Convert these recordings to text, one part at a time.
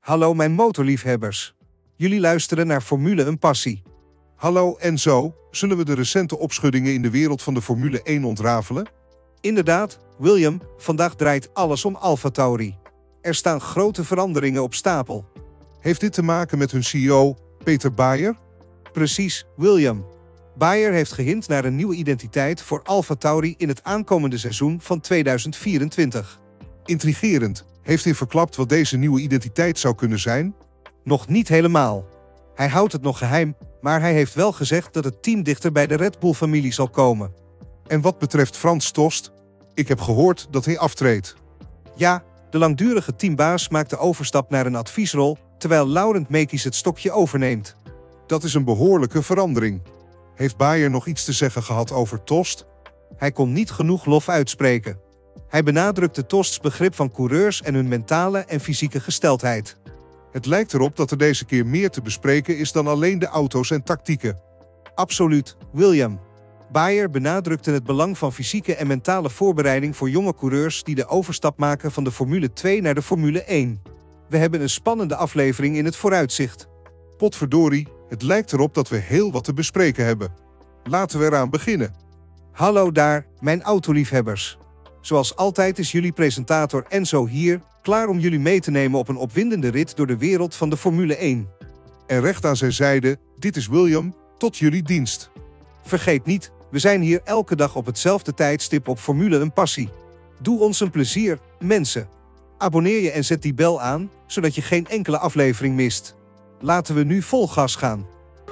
Hallo mijn motorliefhebbers. Jullie luisteren naar Formule een Passie. Hallo Enzo, zullen we de recente opschuddingen in de wereld van de Formule 1 ontrafelen? Inderdaad, William, vandaag draait alles om AlphaTauri. Er staan grote veranderingen op stapel. Heeft dit te maken met hun CEO, Peter Bayer? Precies, William. Bayer heeft gehint naar een nieuwe identiteit voor AlphaTauri in het aankomende seizoen van 2024. Intrigerend. Heeft hij verklapt wat deze nieuwe identiteit zou kunnen zijn? Nog niet helemaal. Hij houdt het nog geheim, maar hij heeft wel gezegd dat het team dichter bij de Red Bull-familie zal komen. En wat betreft Frans Tost? Ik heb gehoord dat hij aftreedt. Ja, de langdurige teambaas maakt de overstap naar een adviesrol, terwijl Laurent Mekies het stokje overneemt. Dat is een behoorlijke verandering. Heeft Bayer nog iets te zeggen gehad over Tost? Hij kon niet genoeg lof uitspreken. Hij benadrukte Tosts begrip van coureurs en hun mentale en fysieke gesteldheid. Het lijkt erop dat er deze keer meer te bespreken is dan alleen de auto's en tactieken. Absoluut, William. Bayer benadrukte het belang van fysieke en mentale voorbereiding voor jonge coureurs die de overstap maken van de Formule 2 naar de Formule 1. We hebben een spannende aflevering in het vooruitzicht. Potverdorie, het lijkt erop dat we heel wat te bespreken hebben. Laten we eraan beginnen. Hallo daar, mijn autoliefhebbers. Zoals altijd is jullie presentator Enzo hier, klaar om jullie mee te nemen op een opwindende rit door de wereld van de Formule 1. En recht aan zijn zijde, dit is William, tot jullie dienst. Vergeet niet, we zijn hier elke dag op hetzelfde tijdstip op Formule een Passie. Doe ons een plezier, mensen. Abonneer je en zet die bel aan, zodat je geen enkele aflevering mist. Laten we nu vol gas gaan.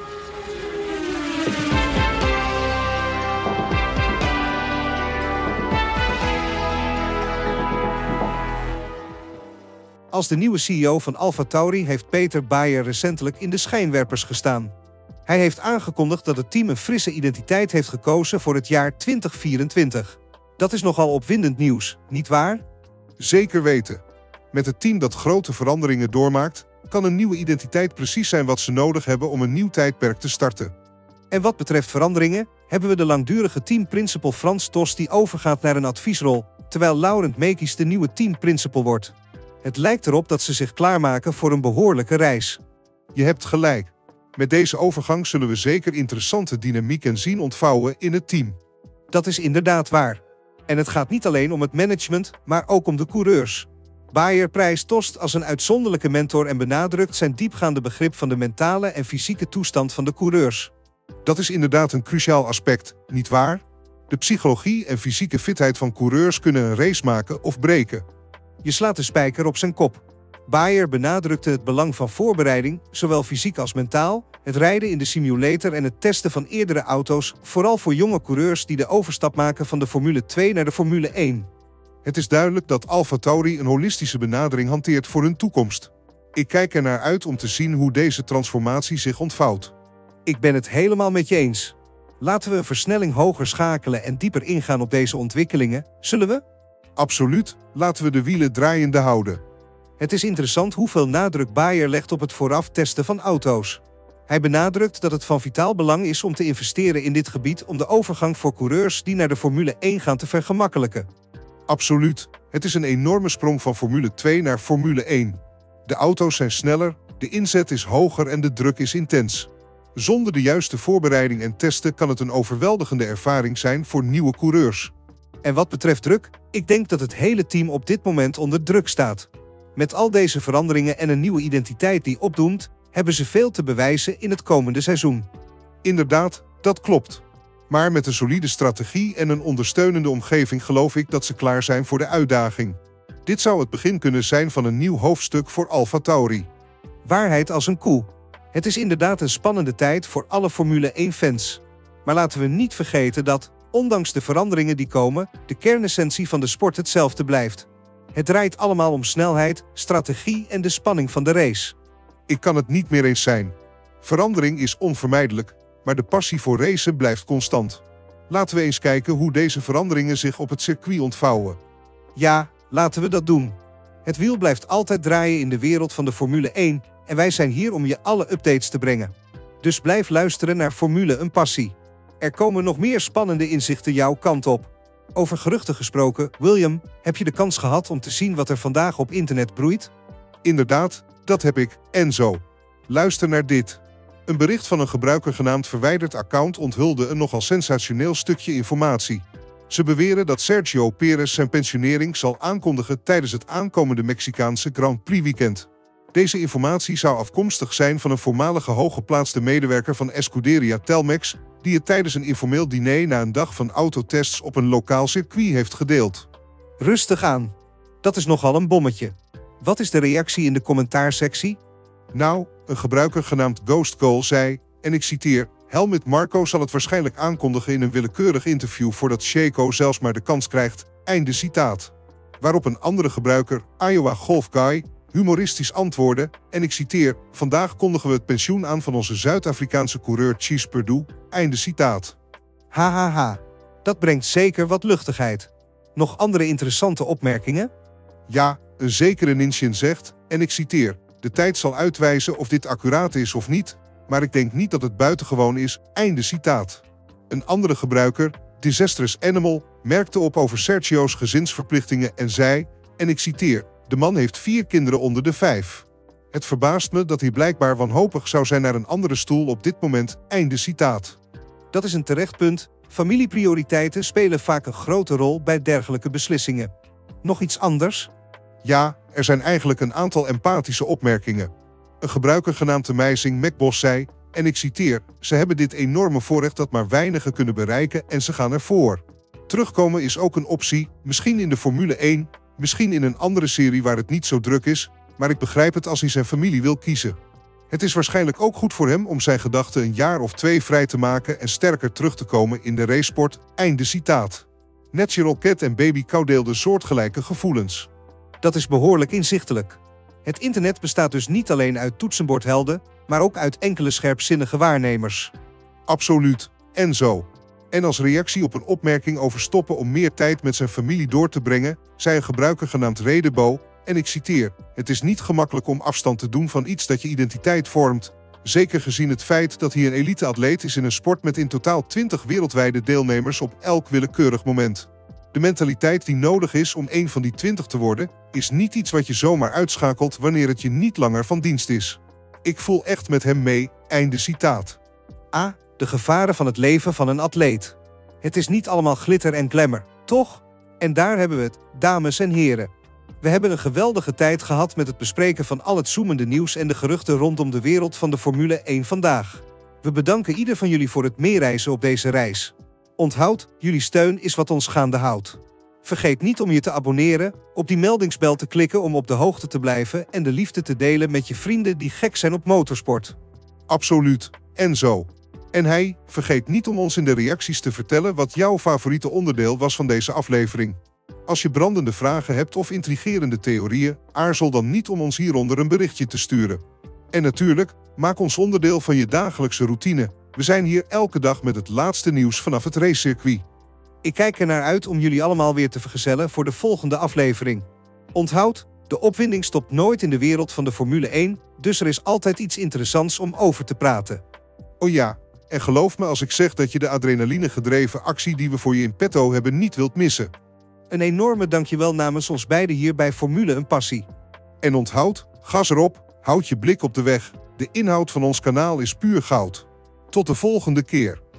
Als de nieuwe CEO van AlphaTauri heeft Peter Bayer recentelijk in de schijnwerpers gestaan. Hij heeft aangekondigd dat het team een frisse identiteit heeft gekozen voor het jaar 2024. Dat is nogal opwindend nieuws, nietwaar? Zeker weten. Met het team dat grote veranderingen doormaakt, kan een nieuwe identiteit precies zijn wat ze nodig hebben om een nieuw tijdperk te starten. En wat betreft veranderingen, hebben we de langdurige teamprincipal Frans Tost die overgaat naar een adviesrol, terwijl Laurent Mekies de nieuwe teamprincipal wordt. Het lijkt erop dat ze zich klaarmaken voor een behoorlijke reis. Je hebt gelijk. Met deze overgang zullen we zeker interessante dynamieken zien ontvouwen in het team. Dat is inderdaad waar. En het gaat niet alleen om het management, maar ook om de coureurs. Bayer prijst Tost als een uitzonderlijke mentor en benadrukt zijn diepgaande begrip van de mentale en fysieke toestand van de coureurs. Dat is inderdaad een cruciaal aspect, nietwaar? De psychologie en fysieke fitheid van coureurs kunnen een race maken of breken. Je slaat de spijker op zijn kop. Bayer benadrukte het belang van voorbereiding, zowel fysiek als mentaal, het rijden in de simulator en het testen van eerdere auto's, vooral voor jonge coureurs die de overstap maken van de Formule 2 naar de Formule 1. Het is duidelijk dat AlphaTauri een holistische benadering hanteert voor hun toekomst. Ik kijk er naar uit om te zien hoe deze transformatie zich ontvouwt. Ik ben het helemaal met je eens. Laten we een versnelling hoger schakelen en dieper ingaan op deze ontwikkelingen, zullen we? Absoluut, laten we de wielen draaiende houden. Het is interessant hoeveel nadruk Bayer legt op het vooraf testen van auto's. Hij benadrukt dat het van vitaal belang is om te investeren in dit gebied om de overgang voor coureurs die naar de Formule 1 gaan te vergemakkelijken. Absoluut, het is een enorme sprong van Formule 2 naar Formule 1. De auto's zijn sneller, de inzet is hoger en de druk is intens. Zonder de juiste voorbereiding en testen kan het een overweldigende ervaring zijn voor nieuwe coureurs. En wat betreft druk, ik denk dat het hele team op dit moment onder druk staat. Met al deze veranderingen en een nieuwe identiteit die opdoemt, hebben ze veel te bewijzen in het komende seizoen. Inderdaad, dat klopt. Maar met een solide strategie en een ondersteunende omgeving geloof ik dat ze klaar zijn voor de uitdaging. Dit zou het begin kunnen zijn van een nieuw hoofdstuk voor AlphaTauri. Waarheid als een koe. Het is inderdaad een spannende tijd voor alle Formule 1-fans. Maar laten we niet vergeten dat, ondanks de veranderingen die komen, de kernessentie van de sport hetzelfde blijft. Het draait allemaal om snelheid, strategie en de spanning van de race. Ik kan het niet meer eens zijn. Verandering is onvermijdelijk, maar de passie voor racen blijft constant. Laten we eens kijken hoe deze veranderingen zich op het circuit ontvouwen. Ja, laten we dat doen. Het wiel blijft altijd draaien in de wereld van de Formule 1 en wij zijn hier om je alle updates te brengen. Dus blijf luisteren naar Formule een Passie. Er komen nog meer spannende inzichten jouw kant op. Over geruchten gesproken, William, heb je de kans gehad om te zien wat er vandaag op internet broeit? Inderdaad, Dat heb ik, Enzo. Luister naar dit. Een bericht van een gebruiker genaamd verwijderd account onthulde een nogal sensationeel stukje informatie. Ze beweren dat Sergio Perez zijn pensionering zal aankondigen tijdens het aankomende Mexicaanse Grand Prix weekend. Deze informatie zou afkomstig zijn van een voormalige hooggeplaatste medewerker van Escuderia Telmex, die het tijdens een informeel diner na een dag van autotests op een lokaal circuit heeft gedeeld. Rustig aan. Dat is nogal een bommetje. Wat is de reactie in de commentaarsectie? Nou, een gebruiker genaamd Ghost Call zei, en ik citeer, Helmut Marko zal het waarschijnlijk aankondigen in een willekeurig interview voordat Checo zelfs maar de kans krijgt, einde citaat. Waarop een andere gebruiker, Iowa Golf Guy, humoristisch antwoordde, en ik citeer, vandaag kondigen we het pensioen aan van onze Zuid-Afrikaanse coureur Chase Perdue, einde citaat. Hahaha, dat brengt zeker wat luchtigheid. Nog andere interessante opmerkingen? Ja, een zekere Ninshin zegt, en ik citeer, de tijd zal uitwijzen of dit accuraat is of niet, maar ik denk niet dat het buitengewoon is, einde citaat. Een andere gebruiker, Disastrous Animal, merkte op over Sergio's gezinsverplichtingen en zei, en ik citeer, de man heeft 4 kinderen onder de 5. Het verbaast me dat hij blijkbaar wanhopig zou zijn naar een andere stoel op dit moment, einde citaat. Dat is een terecht punt. Familieprioriteiten spelen vaak een grote rol bij dergelijke beslissingen. Nog iets anders? Ja, er zijn eigenlijk een aantal empathische opmerkingen. Een gebruiker genaamd de Meising MacBoss zei, en ik citeer, ze hebben dit enorme voorrecht dat maar weinigen kunnen bereiken en ze gaan ervoor. Terugkomen is ook een optie, misschien in de Formule 1, misschien in een andere serie waar het niet zo druk is, maar ik begrijp het als hij zijn familie wil kiezen. Het is waarschijnlijk ook goed voor hem om zijn gedachten een jaar of 2 vrij te maken en sterker terug te komen in de racesport, einde citaat. Natural Cat en Baby Cow deelden soortgelijke gevoelens. Dat is behoorlijk inzichtelijk. Het internet bestaat dus niet alleen uit toetsenbordhelden, maar ook uit enkele scherpzinnige waarnemers. Absoluut, en zo. En als reactie op een opmerking over stoppen om meer tijd met zijn familie door te brengen, zei een gebruiker genaamd Redebo, en ik citeer, het is niet gemakkelijk om afstand te doen van iets dat je identiteit vormt, zeker gezien het feit dat hij een elite-atleet is in een sport met in totaal 20 wereldwijde deelnemers op elk willekeurig moment. De mentaliteit die nodig is om een van die 20 te worden, is niet iets wat je zomaar uitschakelt wanneer het je niet langer van dienst is. Ik voel echt met hem mee, einde citaat. De gevaren van het leven van een atleet. Het is niet allemaal glitter en glamour, toch? En daar hebben we het, dames en heren. We hebben een geweldige tijd gehad met het bespreken van al het zoemende nieuws en de geruchten rondom de wereld van de Formule 1 vandaag. We bedanken ieder van jullie voor het meereizen op deze reis. Onthoud, jullie steun is wat ons gaande houdt. Vergeet niet om je te abonneren, op die meldingsbel te klikken om op de hoogte te blijven en de liefde te delen met je vrienden die gek zijn op motorsport. Absoluut, en zo. En vergeet niet om ons in de reacties te vertellen wat jouw favoriete onderdeel was van deze aflevering. Als je brandende vragen hebt of intrigerende theorieën, aarzel dan niet om ons hieronder een berichtje te sturen. En natuurlijk, maak ons onderdeel van je dagelijkse routine. We zijn hier elke dag met het laatste nieuws vanaf het racecircuit. Ik kijk er naar uit om jullie allemaal weer te vergezellen voor de volgende aflevering. Onthoud, de opwinding stopt nooit in de wereld van de Formule 1, dus er is altijd iets interessants om over te praten. Oh ja, en geloof me als ik zeg dat je de adrenaline-gedreven actie die we voor je in petto hebben niet wilt missen. Een enorme dankjewel namens ons beiden hier bij Formule een Passie. En onthoud, gas erop, houd je blik op de weg. De inhoud van ons kanaal is puur goud. Tot de volgende keer.